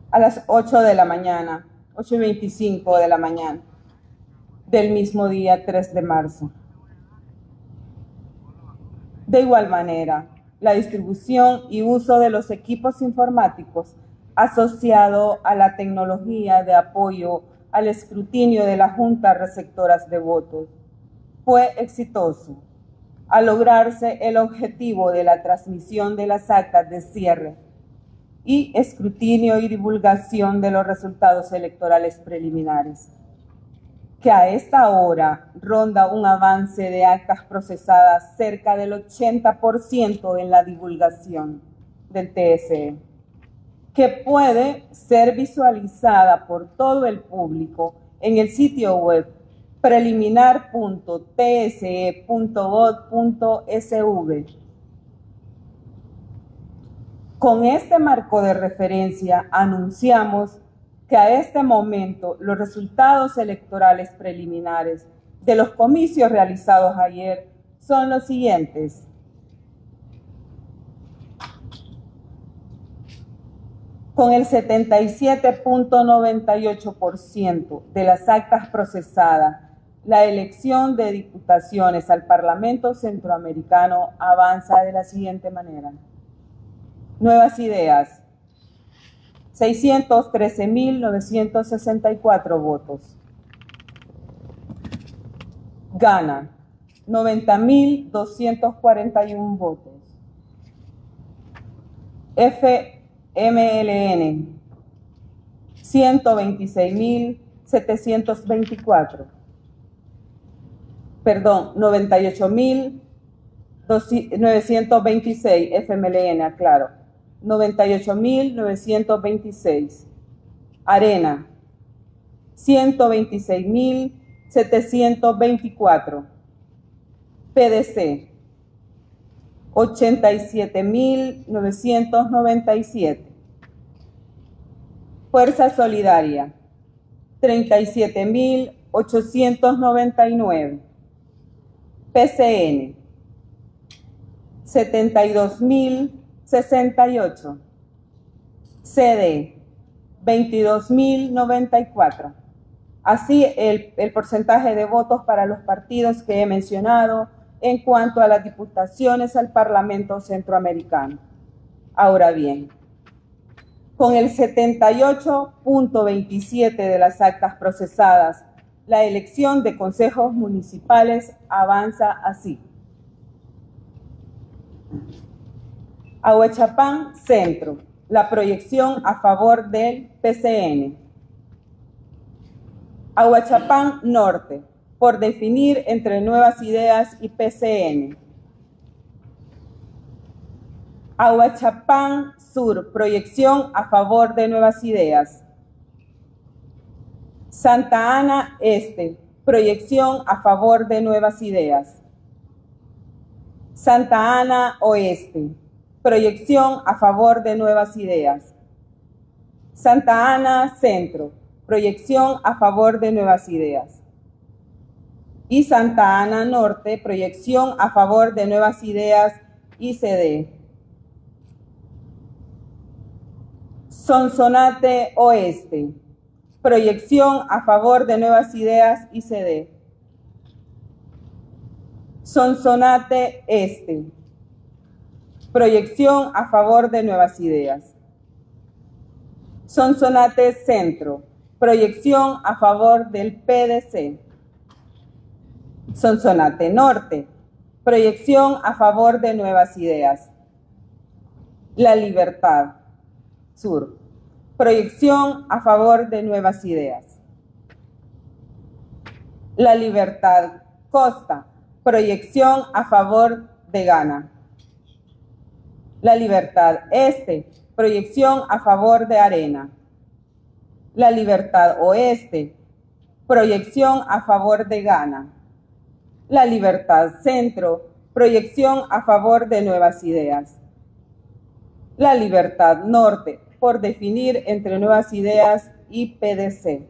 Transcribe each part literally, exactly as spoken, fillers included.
a las ocho de la mañana, ocho y veinticinco de la mañana del mismo día tres de marzo. De igual manera, la distribución y uso de los equipos informáticos asociado a la tecnología de apoyo al escrutinio de las juntas receptoras de votos fue exitoso al lograrse el objetivo de la transmisión de las actas de cierre y escrutinio y divulgación de los resultados electorales preliminares, que a esta hora ronda un avance de actas procesadas cerca del ochenta por ciento en la divulgación del T S E, que puede ser visualizada por todo el público en el sitio web preliminar punto t s e punto gov punto s v. Con este marco de referencia anunciamos que a este momento los resultados electorales preliminares de los comicios realizados ayer son los siguientes. Con el setenta y siete punto noventa y ocho por ciento de las actas procesadas, la elección de diputaciones al Parlamento Centroamericano avanza de la siguiente manera. Nuevas Ideas, seiscientos trece mil novecientos sesenta y cuatro votos. Gana, noventa mil doscientos cuarenta y uno votos. F M L N, ciento veintiséis mil setecientos veinticuatro. Perdón, noventa y ocho mil novecientos veintiséis, F M L N, aclaro. noventa y ocho mil novecientos veintiséis. Arena, ciento veintiséis mil setecientos veinticuatro. P D C, ochenta y siete mil novecientos noventa y siete. Fuerza Solidaria, treinta y siete mil ochocientos noventa y nueve. P C N, setenta y dos mil sesenta y ocho. C D, veintidós mil noventa y cuatro. Así el, el porcentaje de votos para los partidos que he mencionado en cuanto a las diputaciones al Parlamento Centroamericano. Ahora bien, con el setenta y ocho punto veintisiete de las actas procesadas, la elección de consejos municipales avanza así. Ahuachapán Centro, la proyección a favor del P C N. Ahuachapán Norte, por definir entre Nuevas Ideas y P C N. Ahuachapán Sur, proyección a favor de Nuevas Ideas. Santa Ana Este, proyección a favor de Nuevas Ideas. Santa Ana Oeste, proyección a favor de Nuevas Ideas. Santa Ana Centro, proyección a favor de Nuevas Ideas. Y Santa Ana Norte, proyección a favor de Nuevas Ideas y C D. Sonsonate Oeste, proyección a favor de Nuevas Ideas y C D. Sonsonate Este, proyección a favor de Nuevas Ideas. Sonsonate Centro, proyección a favor del P D C. Sonsonate Norte, proyección a favor de Nuevas Ideas. La Libertad Sur, proyección a favor de Nuevas Ideas. La Libertad Costa, proyección a favor de Gana. La Libertad Este, proyección a favor de Arena. La Libertad Oeste, proyección a favor de Gana. La Libertad Centro, proyección a favor de Nuevas Ideas. La Libertad Norte, por definir entre Nuevas Ideas y P D C.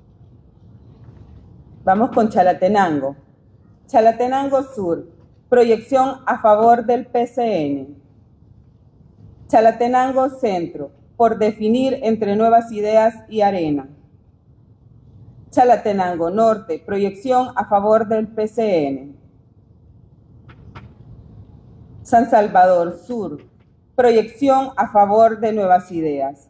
Vamos con Chalatenango. Chalatenango Sur, proyección a favor del P C N. Chalatenango Centro, por definir entre Nuevas Ideas y Arena. Chalatenango Norte, proyección a favor del P C N. San Salvador Sur, proyección a favor de Nuevas Ideas.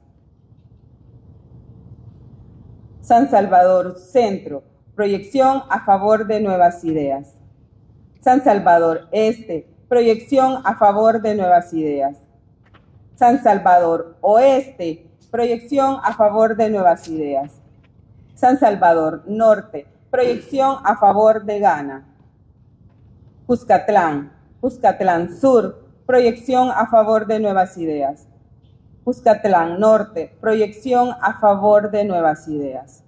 San Salvador Centro, proyección a favor de Nuevas Ideas. San Salvador Este, proyección a favor de Nuevas Ideas. San Salvador Oeste, proyección a favor de Nuevas Ideas. San Salvador Norte, proyección a favor de Gana. Cuscatlán, Cuscatlán Sur, proyección a favor de Nuevas Ideas. Cuscatlán Norte, proyección a favor de Nuevas Ideas.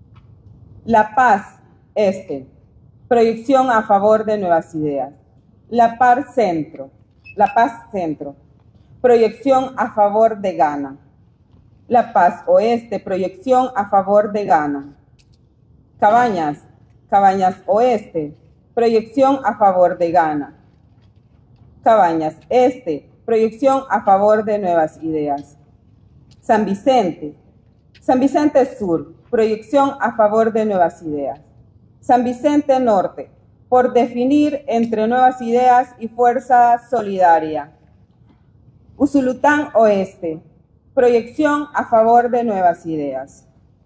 La Paz Este, proyección a favor de Nuevas Ideas. La Paz Centro, La Paz Centro, proyección a favor de Gana. La Paz Oeste, proyección a favor de Gana. Cabañas, Cabañas Oeste, proyección a favor de Gana. Cabañas Este, proyección a favor de Nuevas Ideas. San Vicente, San Vicente Sur, proyección a favor de Nuevas Ideas. San Vicente Norte, por definir entre Nuevas Ideas y Fuerza Solidaria. Usulután Oeste, proyección a favor de Nuevas Ideas.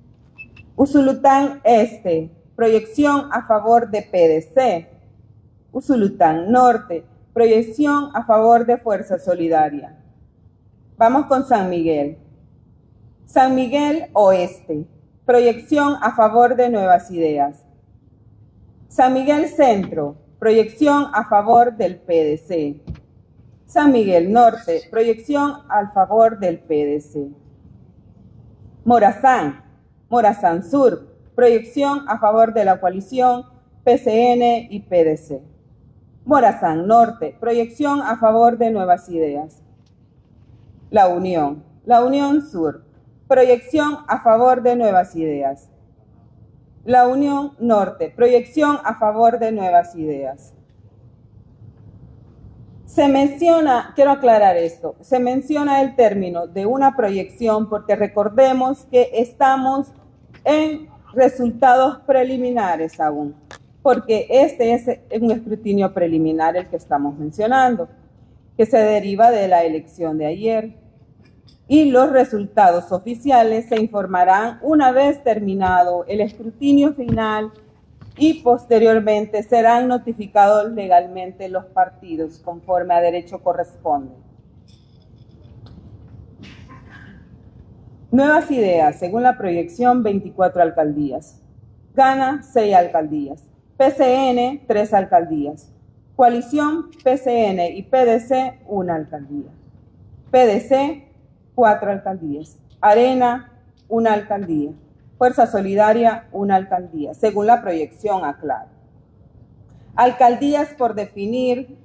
Usulután Este, proyección a favor de P D C. Usulután Norte, proyección a favor de Fuerza Solidaria. Vamos con San Miguel. San Miguel Oeste, proyección a favor de Nuevas Ideas. San Miguel Centro, proyección a favor del P D C. San Miguel Norte, proyección a favor del P D C. Morazán, Morazán Sur, proyección a favor de la coalición P C N y P D C. Morazán Norte, proyección a favor de Nuevas Ideas. La Unión, La Unión Sur, proyección a favor de Nuevas Ideas. La Unión Norte, proyección a favor de Nuevas Ideas. Se menciona, quiero aclarar esto, se menciona el término de una proyección porque recordemos que estamos en resultados preliminares aún, porque este es un escrutinio preliminar el que estamos mencionando, que se deriva de la elección de ayer. Y los resultados oficiales se informarán una vez terminado el escrutinio final y posteriormente serán notificados legalmente los partidos conforme a derecho corresponde. Nuevas Ideas, según la proyección, veinticuatro alcaldías. Gana, seis alcaldías. P C N, tres alcaldías. Coalición, P C N y P D C, una alcaldía. P D C, cuatro alcaldías. Arena, una alcaldía. Fuerza Solidaria, una alcaldía, según la proyección, aclaro. Alcaldías por definir: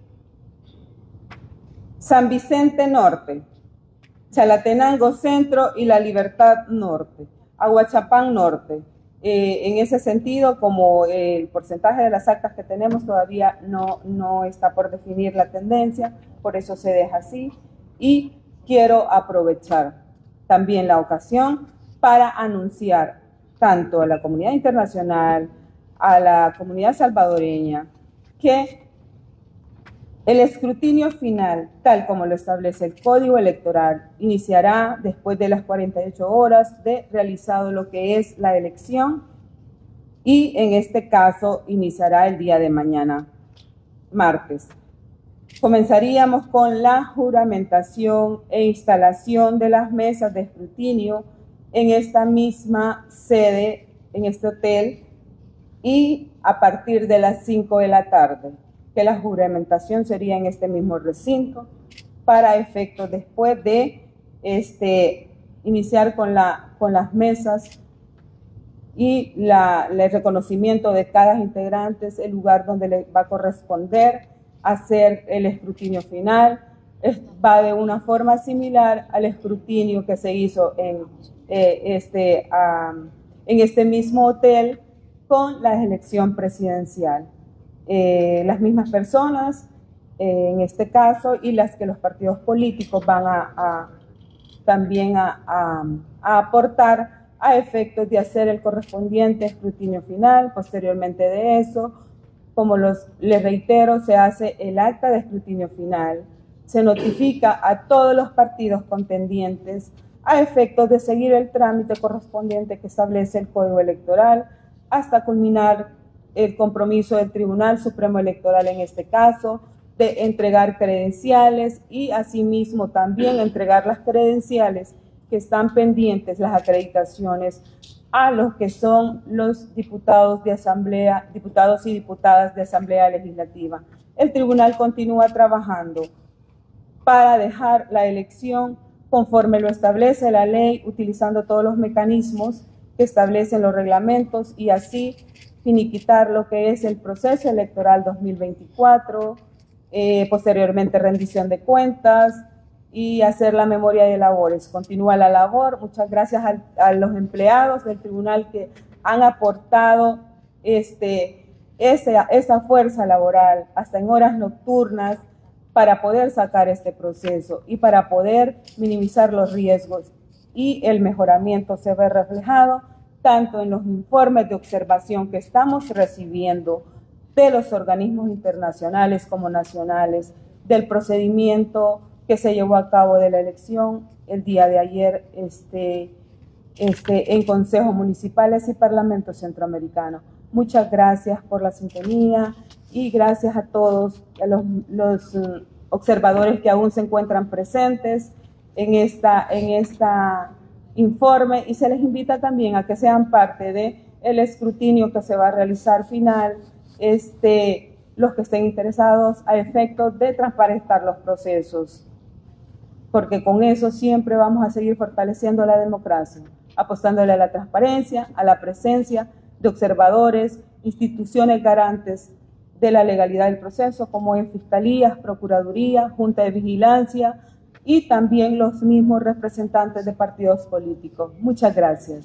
San Vicente Norte, Chalatenango Centro y La Libertad Norte. Aguachapán Norte. Eh, en ese sentido, como el porcentaje de las actas que tenemos todavía no, no está por definir la tendencia, por eso se deja así. Y quiero aprovechar también la ocasión para anunciar tanto a la comunidad internacional, a la comunidad salvadoreña, que el escrutinio final, tal como lo establece el Código Electoral, iniciará después de las cuarenta y ocho horas de realizado lo que es la elección y en este caso iniciará el día de mañana, martes. Comenzaríamos con la juramentación e instalación de las mesas de escrutinio en esta misma sede, en este hotel, y a partir de las cinco de la tarde, que la juramentación sería en este mismo recinto, para efectos después de este, iniciar con, la, con las mesas y la, el reconocimiento de cada integrante, el lugar donde le va a corresponder hacer el escrutinio final. Es, va de una forma similar al escrutinio que se hizo en, eh, este, um, en este mismo hotel con la elección presidencial. Eh, las mismas personas, eh, en este caso, y las que los partidos políticos van a, a también a, a, a aportar a efectos de hacer el correspondiente escrutinio final. Posteriormente de eso, como los, les reitero, se hace el acta de escrutinio final, se notifica a todos los partidos contendientes a efectos de seguir el trámite correspondiente que establece el Código Electoral hasta culminar el compromiso del Tribunal Supremo Electoral en este caso, de entregar credenciales y asimismo también entregar las credenciales que están pendientes, las acreditaciones, a los que son los diputados de asamblea, diputados y diputadas de Asamblea Legislativa. El tribunal continúa trabajando para dejar la elección conforme lo establece la ley, utilizando todos los mecanismos que establecen los reglamentos y así finiquitar lo que es el proceso electoral dos mil veinticuatro, eh, posteriormente rendición de cuentas y hacer la memoria de labores. Continúa la labor. Muchas gracias a, a los empleados del tribunal que han aportado este, esa, esa fuerza laboral hasta en horas nocturnas para poder sacar este proceso y para poder minimizar los riesgos, y el mejoramiento se ve reflejado tanto en los informes de observación que estamos recibiendo de los organismos internacionales como nacionales, del procedimiento que se llevó a cabo de la elección el día de ayer este, este, en consejos municipales y Parlamento Centroamericano. Muchas gracias por la sintonía y gracias a todos a los, los uh, observadores que aún se encuentran presentes en esta, en esta informe, y se les invita también a que sean parte de el escrutinio que se va a realizar final, este, los que estén interesados a efectos de transparentar los procesos, porque con eso siempre vamos a seguir fortaleciendo la democracia, apostándole a la transparencia, a la presencia de observadores, instituciones garantes de la legalidad del proceso, como en fiscalías, procuraduría, junta de vigilancia y también los mismos representantes de partidos políticos. Muchas gracias.